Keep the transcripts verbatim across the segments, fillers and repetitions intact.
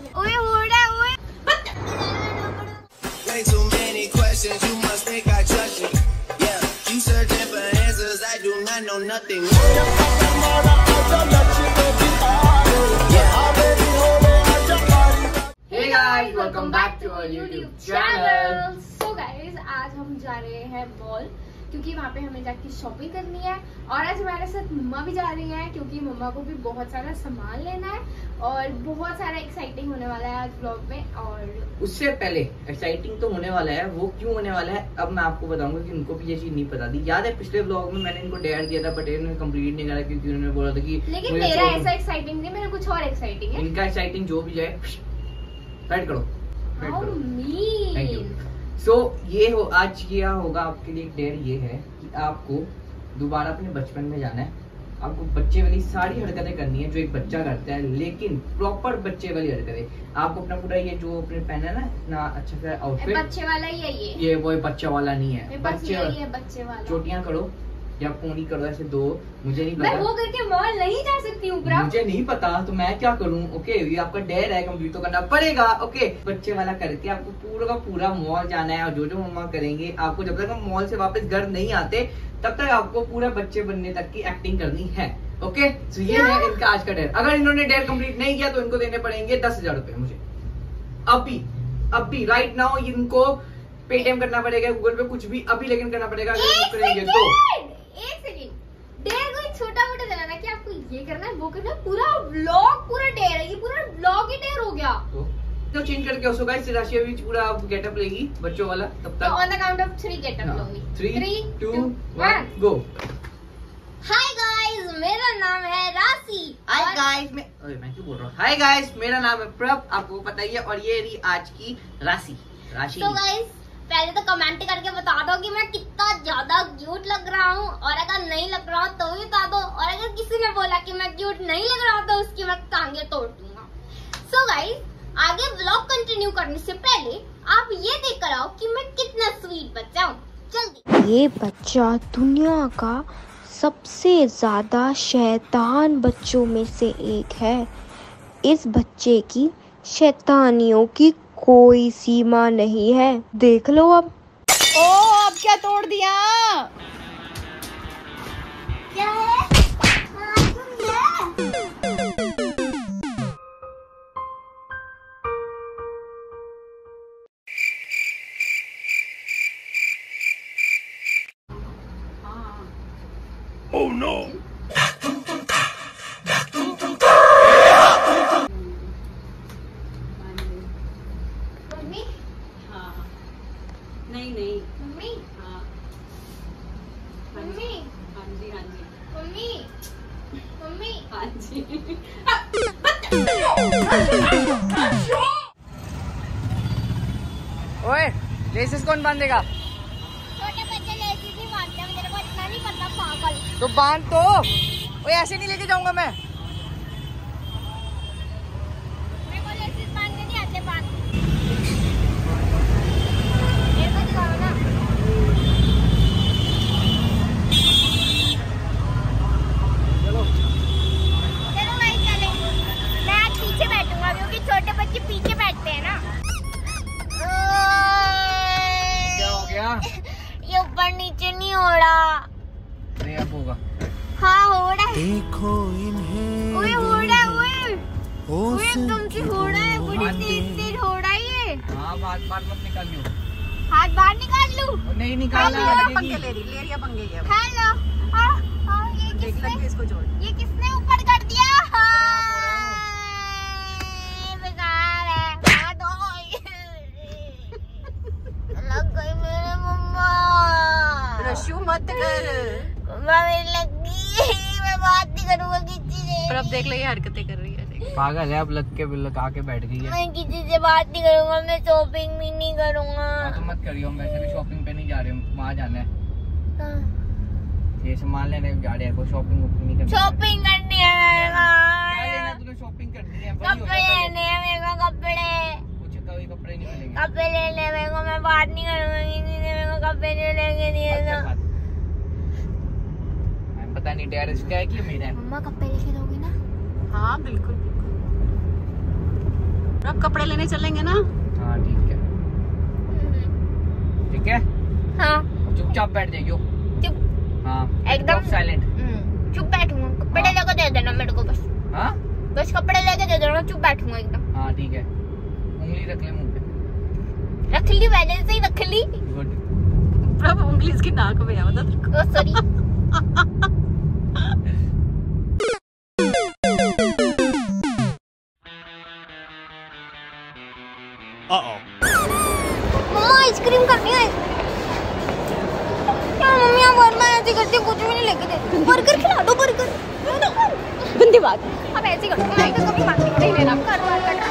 ओए होड़ा ओए। Way too many questions, you must think I trust you. Yeah, you searching for answers, I do not know nothing. Hey guys, welcome back to our YouTube channel. So guys, आज हम जा रहे हैं mall क्योंकि वहाँ पे हमें जाके शॉपिंग करनी है और आज हमारे साथ मम्मा भी जा रही हैं क्योंकि मम्मा को भी बहुत सारा सामान लेना है और बहुत सारा एक्साइटिंग होने वाला है आज व्लॉग में। और उससे पहले एक्साइटिंग तो होने वाला है, वो क्यों होने वाला है अब मैं आपको बताऊंगा कि उनको भी ये चीज नहीं पता थी। याद है पिछले व्लॉग में मैंने इनको डेयर दिया था बट इन्होंने कंप्लीट नहीं करा क्योंकि उन्होंने बोला था कि लेकिन मेरा ऐसा एक्साइटिंग नहीं, मेरा कुछ और एक्साइटिंग है। इनका एक्साइटिंग जो भी जाए साइड करो, थैंक यू। सो so, ये हो आज किया होगा आपके लिए एक डेयर ये है कि आपको दोबारा अपने बचपन में जाना है। आपको बच्चे वाली सारी हरकतें करनी है जो एक बच्चा करता है, लेकिन प्रॉपर बच्चे वाली हरकतें। आपको अपना पूरा ये जो अपने पहना है ना इतना अच्छा सा आउटफिट, बच्चे वाला ही है ये ये वो बच्चा वाला नहीं है, बच्चे है बच्चे वाला। चोटियां करो या पोनी करो, ऐसे दो, मुझे नहीं पता। मैं वो करके मॉल नहीं जा सकती हूँ, मुझे नहीं पता तो मैं क्या करूँ। ओके ये आपका डेयर है, कंप्लीट तो करना पड़ेगा। ओके बच्चे वाला करके आपको पूरा का पूरा मॉल जाना है और जो जो मम्मा करेंगे आपको, जब तक हम मॉल से वापस घर नहीं आते तब तक आपको पूरा बच्चे बनने तक की एक्टिंग करनी है। ओके तो ये है इनका आज का डेयर। अगर इन्होंने डेयर कंप्लीट नहीं किया तो इनको देने पड़ेंगे दस हजार रुपए मुझे अभी अभी राइट नाउ। इनको पेटीएम करना पड़ेगा, गूगल पे कुछ भी अभी लेकिन करना पड़ेगा अगर करेंगे तो। एक सेकंड, डेयर को छोटा मोटा देना कि आपको ये करना है वो करना है, पूरा व्लॉग पूरा डेयर है, ये पूरा व्लॉग ही डेयर हो गया। तो, तो चेंज करके उसको गाइस राशि भी पूरा गेटअप लेगी बच्चों वाला। तब तक on the count of three get up लूंगी। Three two one go. Hi guys, मेरा नाम है राशि। हाय गाइस, मैं ओए मैं क्यों बोल रहा हूँ हाय गाइस, मेरा नाम है प्रभ, आपको पता ही है। और ये रही आज की राशि राशि। तो गाइस पहले तो कमेंट करके बता दो कि मैं कितना ज्यादा क्यूट लग रहा हूँ, और अगर नहीं लग रहा तो भी बता दो, और अगर किसी ने बोला कि मैं क्यूट नहीं लग रहा तो उसकी मैं टांगे तोड़ दूंगा। सो गाइस आगे व्लॉग कंटिन्यू करने से पहले आप ये देख कर आओ कि मैं कितना स्वीट बच्चा हूँ। जल्दी। ये बच्चा दुनिया का सबसे ज्यादा शैतान बच्चों में से एक है। इस बच्चे की शैतानियों की कोई सीमा नहीं है, देख लो अब। ओ अब क्या तोड़ दिया? क्या है? Oh no! मम्मी? हाँ नहीं नहीं मम्मी? हाँ मम्मी? हाँ जी हाँ जी मम्मी? मम्मी? हाँ जी। ओए लेसेस कौन बांधेगा? छोटे बच्चे लेसी ही बांधते हैं, मेरे को इतना नहीं पता पागल। तो बांध तो। ओए ऐसे नहीं लेके जाऊंगा मैं। मेरे को लेसीस बांधने नहीं आते, बांध। मेरे को दिखाओ ना। चलो चलो भाई चले। मैं आज पीछे बैठूंगा क्योंकि छोटे बच्चे पीछे बैठते हैं ना। क्या हो गया? ये ऊपर नीचे नहीं हो रहा। नहीं अब होगा। हाँ हो रहा है। देखो इन्हें ओए हो रहा है, ओए ओए एकदम से हो रहा है, बड़ी तेज तेज हो रहा है ये। हाँ बात बात मत निकालियो। हाथ बाहर निकाल लूं? नहीं निकालना पंगे ले रही ले रही है पंगे ये। हेलो। हाँ हाँ ये देख किसने लग इसको जोड़। ये किसने ऊपर कर दिया? बेकार है। हाँ, दो। लग गई मेरे मम्मा। रशू मत कर। मम्मा मेरी लगी, मैं बात नहीं करूँगा किसी से। पर अब देख ले ये हरकतें कर रही है। देख पागल है, अब लग के लगा के बैठ गई है। मैं किसी से बात नहीं करूँगा, मैं शॉपिंग भी नहीं करूँगा। हाँ, तो मत करियो, वैसे भी शॉपिंग पे नहीं जा रहे हम, वहाँ जाना है। ये सामान लेने जा रहे हैं, कोई शॉपिंग वॉपिंग नहीं करनी। शॉपिंग करनी है मेरे को। क्या लेना तुझे? शॉपिंग करनी है। कपड़े लेने हैं मेरे को, कपड़े। कुछ कभी कपड़े नहीं मिलेंगे। कपड़े लेने मेरे को, मैं बात नहीं करूँगा किसी से, मेरे को कपड़े नहीं लेके दिए तो। पता नहीं डेयर इसका है कि मेरा है। मम्मा कपड़े लेके दोगे ना? हाँ बिल्कुल बिल्कुल। अब जब कपड़े लेने चलेंगे ना। हाँ ठीक है, ठीक है। हाँ चुपचाप बैठ जाइयो। चुप, हाँ एकदम साइलेंट। चुप बैठूंगा, कपड़े हाँ। लेकर दे देना मेरे को बस। हाँ बस कपड़े लेके दे देना, चुप बैठूंगा एकदम। हाँ ठीक है, उंगली रख ले मुंह पे। रख ली, वैसे से ही रख ली। गुड। प्रभु उंगली इसकी नाक में है, मतलब। ओ सॉरी। मम्मा आइसक्रीम खानी है। क्या मम्मी आप बार बार ऐसे करती, कुछ भी नहीं लेके देती। बर्गर खिला दो, बर्गर। गंदी बात। अब ऐसे ही करती, मैं तो कभी मांगती नहीं लेना कर कर कर।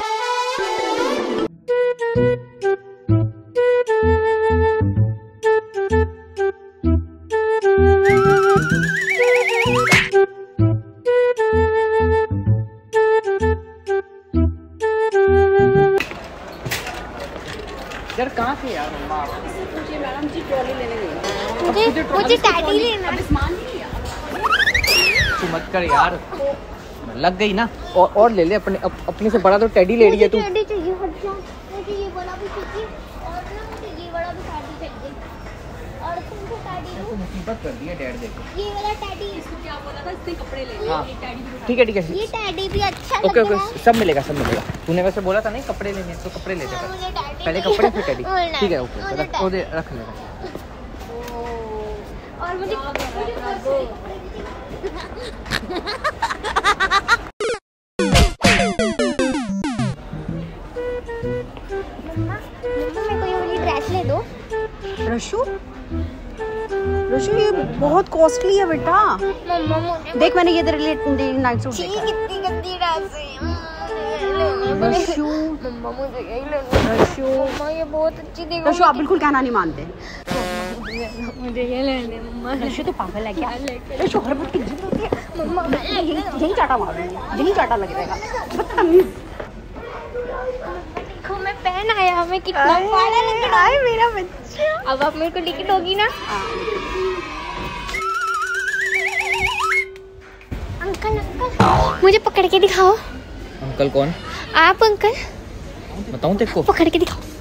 यार कहाँ से यार मम्मा आप? मैडम जी ट्रॉली लेने गई। मुझे मुझे टैडी लेना है। सामान नहीं लिया। तू मत कर यार, लग गई ना। और और ले ले, अपने अप, अपने से बड़ा तो टेडी ले रही है तू। टेडी चाहिए, हट जा। मुझे ये वाला भी चाहिए और ना मुझे ये वाला भी टेडी चाहिए। और तुमको टेडी तू दो, मुसीबत कर दी है डैड देखो। ये वाला टेडी। इसको क्या बोला था, इसने कपड़े ले लिए। हाँ ये टैडी भी ठीक है ठीक ये है। टेडी भी अच्छा ओके लग रहा ओके, है। सब मिलेगा सब मिलेगा। तूने वैसे बोला था नहीं कपड़े लेने, तो कपड़े ले हाँ, जा मुझे टैडी पहले, चाहिए। कपड़े फिर टेडी। मुझे ठीक है मुझे ओके, रख टैडी। ओ दे रख ले। और मुझे मम्मा मम्मा मेरे को ये वाली ड्रेस ले दो। रशु रशु ये बहुत कॉस्टली है बेटा। मम्मा मुझे देख मैंने ये तेरे लिए नाइट सूट छी, देखा। कितनी गंदी ड्रेस है। मम्मा, मुझे रशु मम्मा मुझे यही लेना है। रशु मम्मा ये बहुत अच्छी देखो। रशु आप बिल्कुल कहना नहीं मानते। मुझे ये लेने मम्मा। रशु तो पागल है क्या? रशु हर बात की जिद होती है। मम्मा यही यही चाटा मारूंगी, यही चाटा लग जाएगा। बदतमीज। देखो मैं पहन आया, हमें कितना प्यारा लग रहा है मेरा बच्चा। अब आप मेरे को लेके दोगी ना? अंकल अंकल मुझे पकड़ के दिखाओ। अंकल कौन? आप अंकल बताऊं तेरे को? पकड़ के दिखाओ।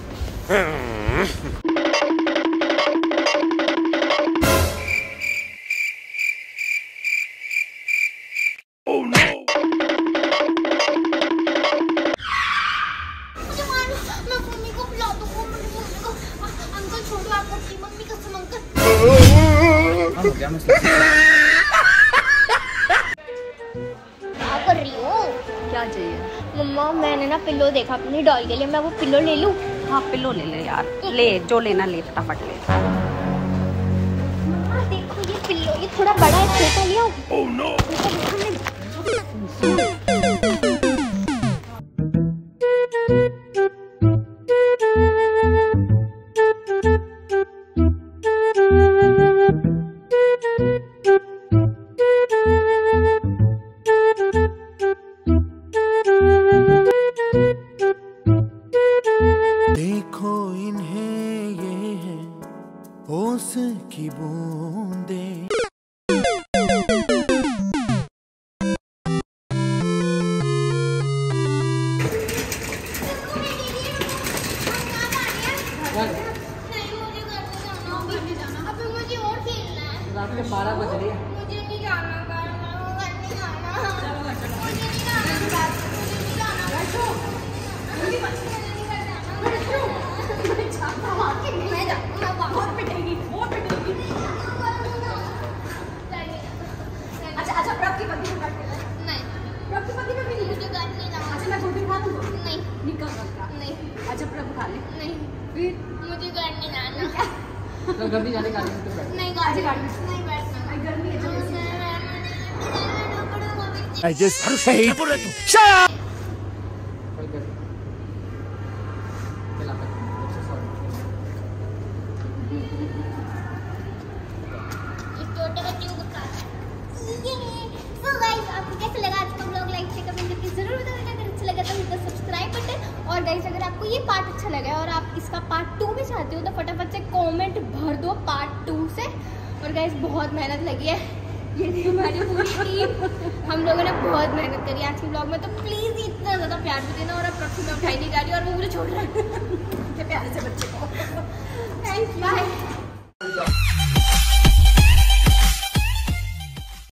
मुझे मारो, मैं मम्मी को बुला दूंगा, मेरी मम्मी को। अंकल छोड़ो, आप अपनी मम्मी का कसम अंकल। हाँ, हो गया मसला। क्या कर रही हो? क्या चाहिए? मम्मा मैंने ना पिल्लो देखा अपनी डॉल के लिए, मैं वो पिल्लो ले लूं? हाँ पिल्लो ले ले यार, ले जो लेना ले फटाफट ले। मम्मा देखो ये पिल्लो, ये थोड़ा बड़ा है, छोटा लिया। Oh no. देखो इन्हें ये है होश की बूंदे। रात के बारह बज रही है। मुझे नहीं जाना, घर नहीं जाना। मुझे नहीं जाना, मुझे नहीं जाना। मैं जाऊंगा, बहुत पिटेगी, बहुत पिटेगी। अच्छा अच्छा प्रभ की बंदी को काट के नहीं, प्रभ की बंदी में भी नहीं। मुझे घर नहीं जाना। अच्छा मैं छोटी खा दूंगा। नहीं निकल सकता। नहीं अच्छा प्रभ खा ले। नहीं, फिर मुझे घर नहीं जाना। तो गंदी जाने का नहीं, तो बैठ। नहीं आज गाड़ी में नहीं बैठना। गर्मी है चलो। I just hate चल कर। चला कर। अच्छा, sorry। इस छोटे बच्चे को बता। So guys, आपको कैसा लगा आज का व्लॉग? लाइक शेयर कमेंट करके जरूर बताइएगा। अगर अच्छा लगा तो वीडियो सब्सक्राइब बटन, और गाइस अगर आपको ये पार्ट अच्छा लगा है और आप इसका पार्ट टू भी चाहते हो तो फटाफट से कमेंट भर दो पार्ट टू से। और गाइस बहुत मेहनत लगी है ये थी हमारी पूरी टीम। हम लोगों ने बहुत मेहनत करी आज के ब्लॉग में, तो प्लीज इतना ज्यादा प्यार भी देना। और अब प्रॉक्सी में उठाई नहीं जा रही और वो मुझे छोड़ रहा है प्यारे से बच्चे को। Thank you, bye.